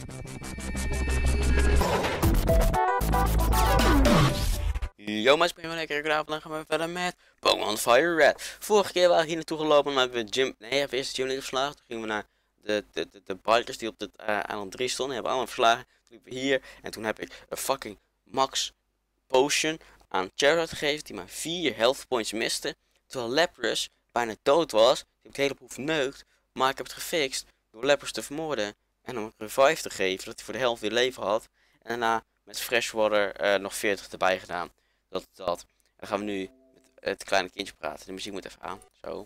Yo mensen, ben je wel lekker vanavond, dan gaan we verder met Pokémon Fire Red. Vorige keer waren we hier naartoe gelopen, maar hebben we Gym... Nee, hebben we eerst Gym Leader verslagen. Toen gingen we naar de bikers die op het eiland 3 stonden. Die hebben allemaal verslagen. Toen liepen we hier en toen heb ik een fucking max potion aan Charizard gegeven, die maar 4 health points miste. Terwijl Lapras bijna dood was. Die heb ik de hele boel verneukt, maar ik heb het gefixt door Lapras te vermoorden. En hem een revive te geven, dat hij voor de helft weer leven had. En daarna met Freshwater nog 40 erbij gedaan. Dat. Dan gaan we nu met het kleine kindje praten. De muziek moet even aan. Zo.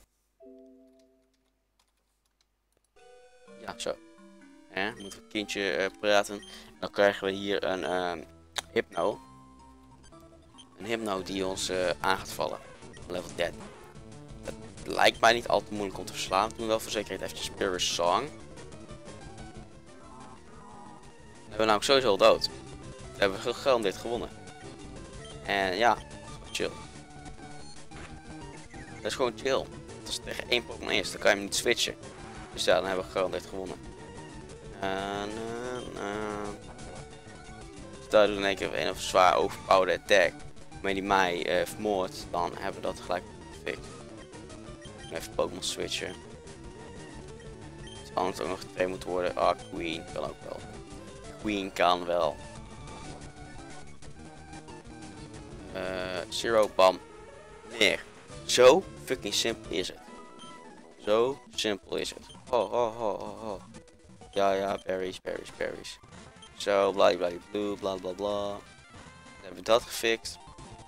Ja, zo. Moeten we het kindje praten. Dan krijgen we hier een Hypno. Een Hypno die ons aan gaat vallen. Level 10. Dat lijkt mij niet al te moeilijk om te verslaan. We doen wel voor zekerheid eventjes Spirit Song. Dan hebben we namelijk sowieso al dood. We hebben gegarandeerd gewonnen. En ja, chill. Dat is gewoon chill. Als het tegen één Pokémon is, dan kan je hem niet switchen. Dus ja, dan hebben we gegarandeerd gewonnen. Stel je doet in één keer een of zwaar overpowered attack, maar die mij vermoordt, dan hebben we dat gelijk gefixt. Even Pokémon switchen. Het zal anders ook nog getraind moeten worden. Ah, Queen kan ook wel. Queen kan wel. Zero, bam. Neer. Zo fucking simpel is het. Zo simpel is het. Oh. Ja, berries. Zo, blue, bla. Dan hebben we dat gefixt.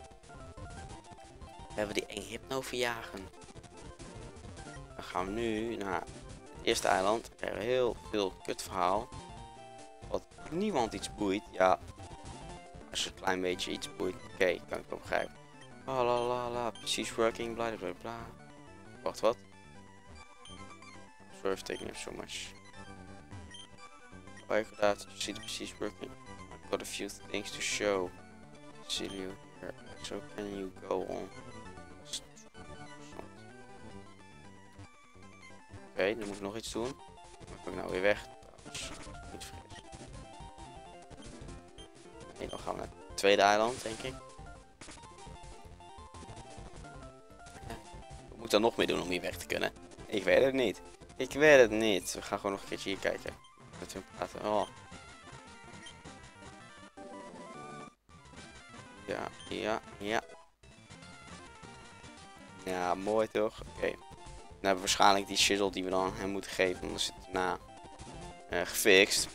Dan hebben we die enge Hypno verjagen. Dan gaan we nu naar het eerste eiland. Dan krijgen we heel veel kutverhaal. Wat niemand iets boeit. Ja, als je een klein beetje iets boeit. Oké, kan ik wel begrijpen. La, precies working, bla. Wacht, wat? Swerve taking up so much. I got to see the precies working. I've got a few things to show. See you here. So can you go on? Oké, dan moet ik nog iets doen. Dan kan ik nou weer weg. Niet fris. Nee, dan gaan we naar het tweede eiland, denk ik. Wat moet ik dan nog meer doen om hier weg te kunnen? Ik weet het niet. We gaan gewoon nog een keertje hier kijken. Met hun praten. Oh. Ja. Ja, mooi toch? Oké. Dan hebben we waarschijnlijk die shizzle die we dan hem moeten geven. Dan is het daarna gefixt.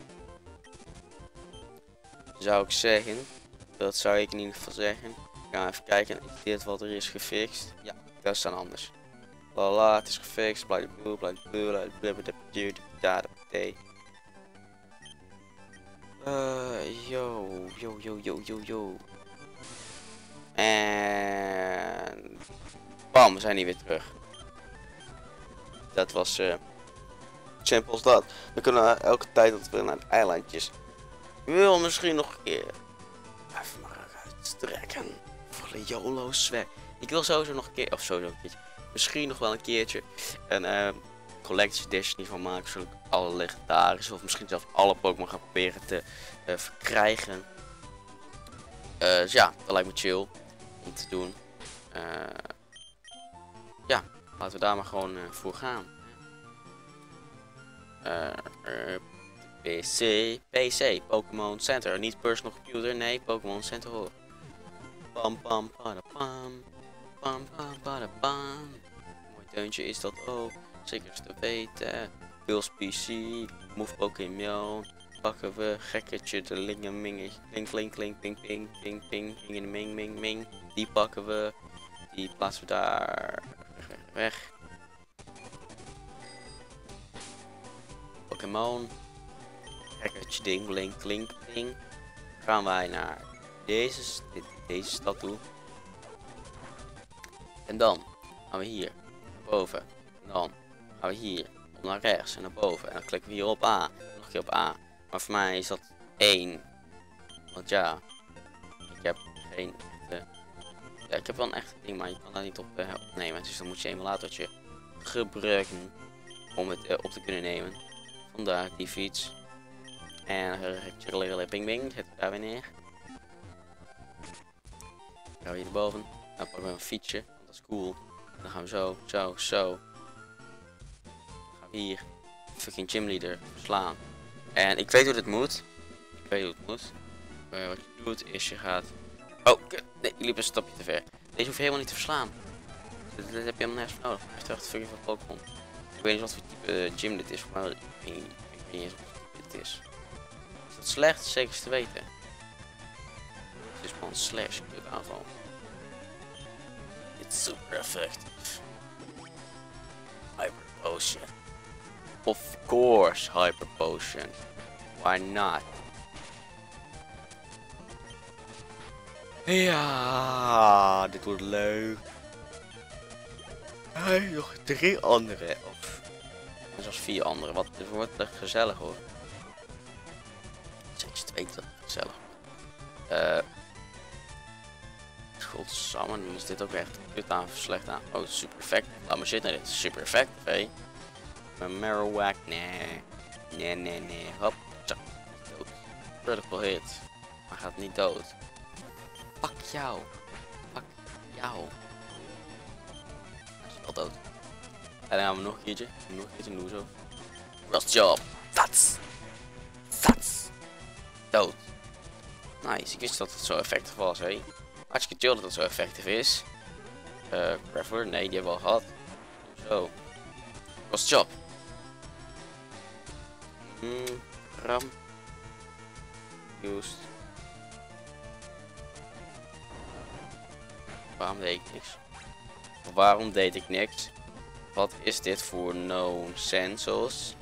Zou ik zeggen. Dat zou ik in ieder geval zeggen. Ik ga even kijken. Dit wat er is gefixt. Ja, dat is dan anders. Lala, het is gefixt. Blue. Yo. En bam, we zijn hier weer terug. Dat was simpel als dat. We kunnen elke tijd dat we naar het eilandjes. Ik wil misschien nog een keer even maar uitstrekken voor de YOLO's weg. Ik wil sowieso nog een keer, of sowieso een keertje, misschien nog wel een keertje een collector's edition hiervan maken, zodat ik alle legendarische of misschien zelfs alle Pokémon ga proberen te verkrijgen. Dus ja, dat lijkt me chill om te doen. Ja, laten we daar maar gewoon voor gaan. PC, Pokémon Center, niet personal computer, nee, Pokémon Center hoor. Pam. Mooi deuntje is dat ook, zeker is te weten. Bills PC, Move Pokémon, pakken we gekketje de lingeminging, link, ping, ming. Die pakken we, die plaatsen we daar weg. Pokémon, gekketje ding, ping. Gaan wij naar deze stad toe. En dan gaan we hier naar boven. En dan gaan we hier naar rechts en naar boven. En dan klikken we hier op A. Nog een keer op A. Maar voor mij is dat 1. Want ja, ik heb geen echte... Ja, ik heb wel een echte ding, maar je kan daar niet op opnemen. Dus dan moet je een emulatortje gebruiken om het op te kunnen nemen. Vandaar die fiets. En ping ping, zetten we daar weer neer. Dan gaan we hier erboven. Dan pakken we een fietsje, want dat is cool. En dan gaan we zo. Dan gaan we hier fucking gymleader verslaan. En ik weet hoe dit moet. Wat je doet is je gaat... Oh, nee, je liep een stapje te ver. Deze hoef je helemaal niet te verslaan. Dat heb je helemaal nergens voor nodig. Echt echt fucking veel Pokémon. Ik weet niet wat voor type gym dit is, maar ik weet niet eens wat voor type dit is. Is dat slecht? Zeker te weten. Het is gewoon een slash kut aanval. It's super effective. Hyper Potion. Of course, Hyper Potion. Why not? Ja, dit wordt leuk. Hey, nog 3 andere. Of zelfs 4 andere. Wat dit wordt gezellig hoor. Zeker te weten dat het gezellig wordt. Godsamme, dan is dit ook echt kut aan, slecht aan. Oh, super effect. Laat maar zitten, dit is super effect, hé. Mijn Marowak, nee. Nee. Hop, tjak, dood. Critical hit. Maar gaat niet dood. Pak jou. Hij is wel dood. En dan gaan we nog een keertje. Doen we zo. Rust job. That's dood. Nice, ik wist dat het zo effectief was, hé. Hartstikke chill dat het zo effectief is. Craftwork, nee, die hebben we al gehad. Zo. Rust job. Ram. Used. Waarom deed ik niks? Wat is dit voor nonsensos?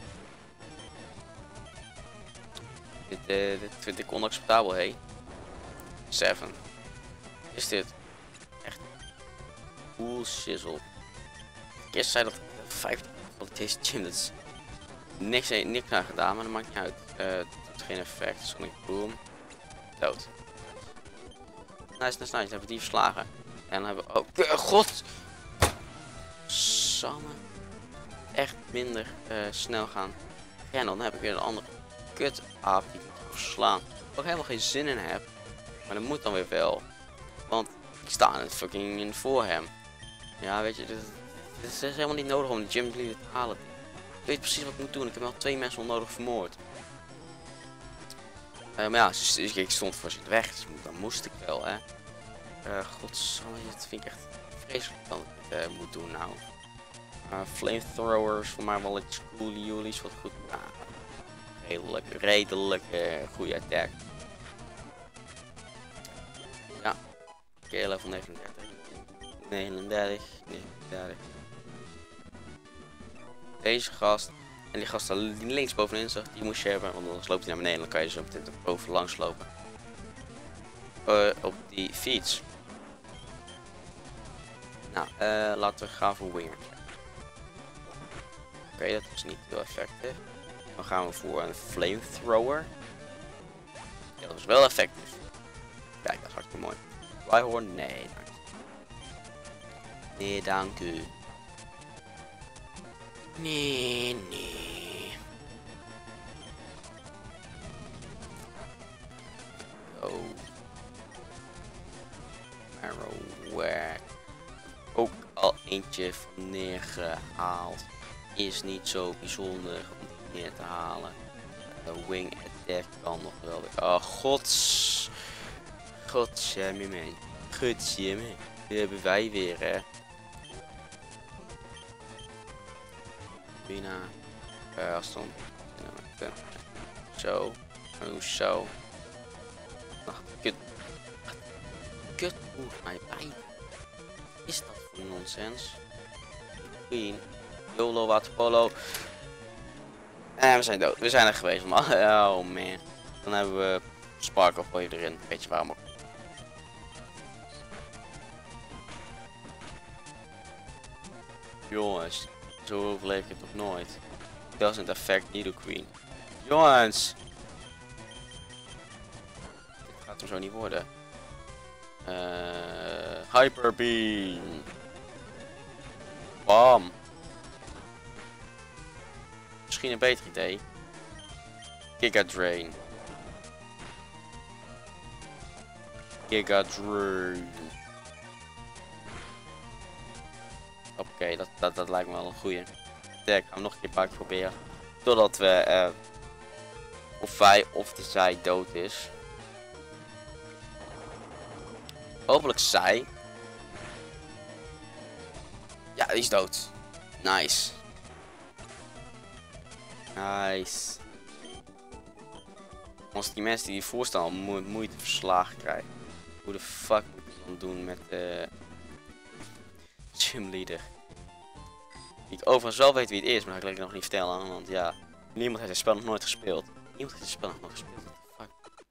Dit vind ik onacceptabel, hé. 7. Is dit echt cool shizzle? Ik eerst zei dat 50 van deze gym, dat is niks aan gedaan, maar dat maakt niet uit. Het doet geen effect. Sonic boom. Dood. Nice. Dan hebben we die verslagen. En dan hebben we... Oh, god! Samen. Echt minder snel gaan. En dan heb ik weer een andere kut aap die ik moet verslaan. Waar ik helemaal geen zin in heb. Maar dat moet dan weer wel. Want ik sta in fucking in voor hem. Ja, weet je, dit is helemaal niet nodig om de gym leader te halen. Ik weet precies wat ik moet doen. Ik heb al 2 mensen onnodig vermoord. Maar ja, ik stond voor zijn weg, dus dan moest ik wel, hè. Godsamme, dat vind ik echt vreselijk dat ik dit moet doen nou. Flamethrowers voor mij wel iets cool, jullie wat goed. Redelijk goede attack. Ja, oké, level 39. 39. Deze gast. En die gast die links bovenin zag, die moest je hebben, want anders loopt hij naar beneden. Dan kan je zo meteen boven langs lopen. Op die fiets. Nou, laten we gaan voor Winger. Oké, dat is niet heel effectief. Dan gaan we voor een Flamethrower. Ja, dat is wel effectief. Kijk, dat is hartstikke mooi. Rhyhorn? Nee, dank u. Nee, dank u. Nee. Oh. Marowak. Ook al eentje van neergehaald. Is niet zo bijzonder om die neer te halen. De wing attack kan nog wel weer. Oh, godsjamie man. Godsjamie. Die hebben wij weer, hè. Bina. Aston. Zo. Zo. Ach, kut. Mijn pijn. Is dat voor nonsens? Queen. YOLO waterpolo. En we zijn dood. We zijn er geweest, man. Oh man. Dan hebben we Sparkle Boy erin. Weet je waarom ook. Jongens. Zo overleef ik het nog nooit. Doesn't affect Nidoqueen. Jongens. Dit gaat hem zo niet worden. Hyper Beam. Bam. Misschien een beter idee. Giga Drain. Giga Drain. Oké, dat lijkt me wel een goeie. Ik ga hem nog een keer een paar keer proberen. Totdat we of wij of de zij dood is. Hopelijk zij. Ja, die is dood. Nice. Nice. Als die mensen die hiervoor staan moeite verslagen krijgen. Hoe de fuck moet ik dan doen met de gymleader? Die ik overigens wel weet wie het is, maar dat ga ik nog niet vertellen. Want ja, niemand heeft het spel nog nooit gespeeld. Niemand heeft het spel nog nooit gespeeld. What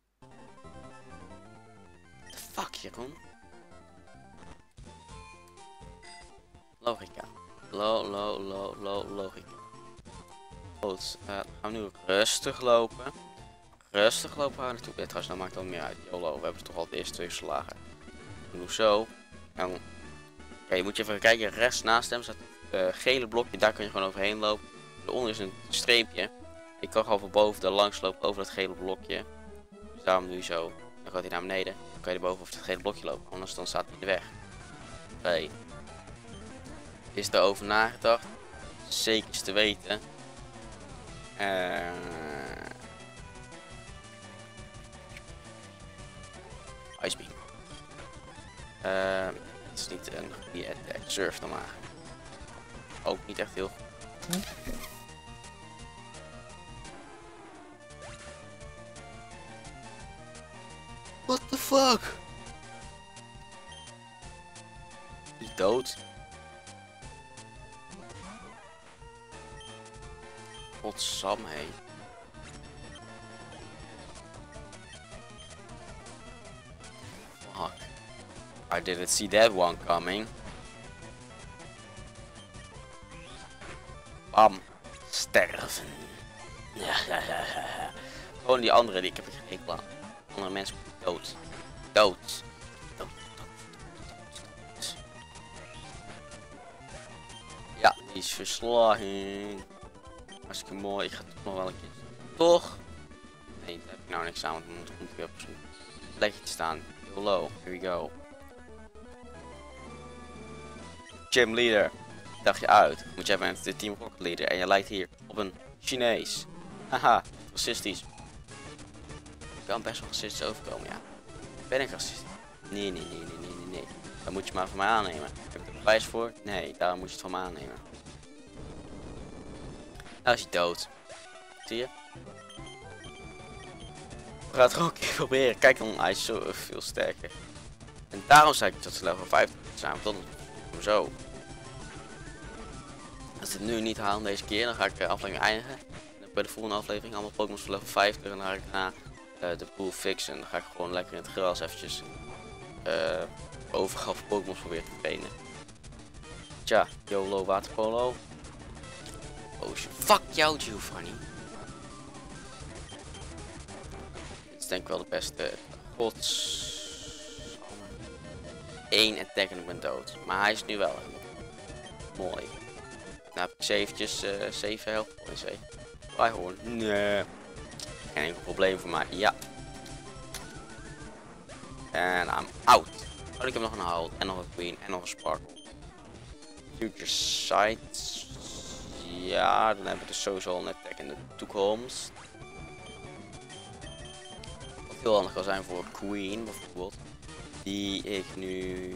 the fuck, Jeroen? Logica. Logica. Goed, gaan we nu rustig lopen. Rustig lopen gaan naartoe. Ja, trouwens, nou maakt het wel meer uit. YOLO, we hebben toch al de eerste 2 verslagen. Doe zo. En ja, je moet je even kijken, rechts naast hem staat het gele blokje, daar kun je gewoon overheen lopen. Daaronder is een streepje. Ik kan gewoon van boven daar langs lopen over dat gele blokje. Dus daarom doe je zo. Dan gaat hij naar beneden. Dan kan je er boven over het gele blokje lopen, anders dan staat hij in de weg. Oké. Is erover nagedacht? Zeker is te weten. Ice Beam. Het is niet een goede attack. Surf dan maar. Ook niet echt heel goed. What the fuck? Die is dood. Godsam, hé. Fuck. I didn't see that one coming. Bam. Sterven. Gewoon die andere, die ik heb er geen hekel aan. Andere mensen dood. Dood. Dood. Ja, die is verslagen. Hartstikke mooi. Ik ga toch nog wel een keer. Toch? Nee, daar heb ik nou niks aan, want dan moet ik weer op zo'n plekje te staan. Hello, here we go. Gym leader. Dacht je uit. Moet jij bent de Team Rocket leader en je lijkt hier op een Chinees. Haha, racistisch. Ik kan best wel racistisch overkomen, ja. Ben ik racistisch? Nee. Dan moet je maar van mij aannemen. Heb ik er bewijs voor? Nee, daarom moet je het van me aannemen. Nou is hij dood. Zie je? We gaan het gewoon een keer proberen. Kijk dan, hij is zo veel sterker. En daarom zei ik dat ze level 5 zijn. Tot zo. Als ik het nu niet haal deze keer, dan ga ik de aflevering eindigen. En bij de volgende aflevering allemaal Pokémon voor level 50. En dan ga ik na de pool fixen. En dan ga ik gewoon lekker in het gras eventjes overal Pokémon proberen te trainen. Tja, YOLO waterpolo. Oh shit, fuck jou Giovanni. Dit is denk ik wel de beste. Gods. 1 attack en ik ben dood. Maar hij is nu wel mooi. Nou heb ik 7 health points. Rhyhorn. Nee. Geen enkel probleem voor mij. Ja. En I'm out. Oh, ik heb nog een Howl. En nog een Queen. En nog een Sparkle. Future Sight. Ja, dan hebben we dus sowieso een attack in de toekomst. Wat heel handig kan zijn voor Queen bijvoorbeeld. Die ik nu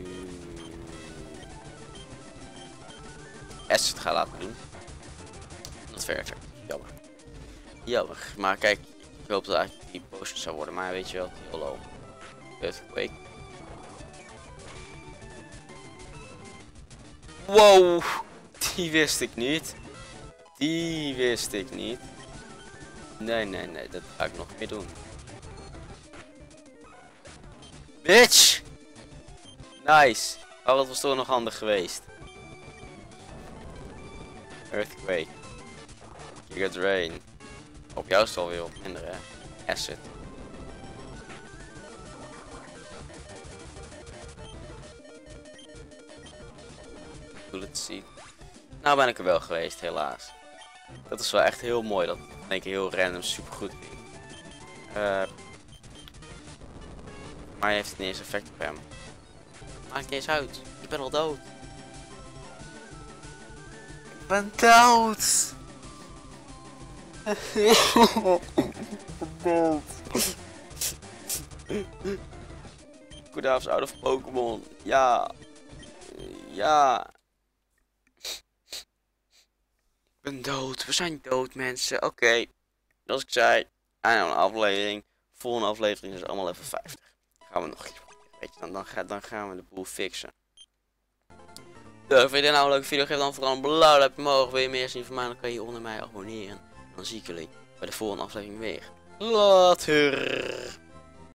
Acid ga laten doen. Dat werkt. Jammer. Jammer. Maar kijk, ik hoop dat eigenlijk die potion zou worden. Maar weet je wel, YOLO. Earthquake. Wow, die wist ik niet. Die wist ik niet. Nee, dat ga ik nog meer doen. Bitch! Nice. Oh, dat was toch nog handig geweest. Earthquake. Giga Drain. Op jou is het alweer wat minder, hè? Acid. Het zien. Nou ben ik er wel geweest, helaas. Dat is wel echt heel mooi. Dat denk ik heel random super goed ging. Maar heeft het niet eens effect op hem. Maakt niet eens uit. Ik ben al dood. Ik ben dood. Goedenavond, out of Pokémon. Ja. Ja. Ik ben dood. We zijn dood, mensen. Oké. Zoals ik zei. Einde van de aflevering. Volgende aflevering is allemaal even 50. Gaan we nog iets proberen. Weet je, dan gaan we de boel fixen. Dus vind je dit nou een leuke video? Geef dan vooral een blauw duimpje omhoog. Wil je meer zien van mij? Dan kan je onder mij abonneren. Dan zie ik jullie bij de volgende aflevering weer. Later.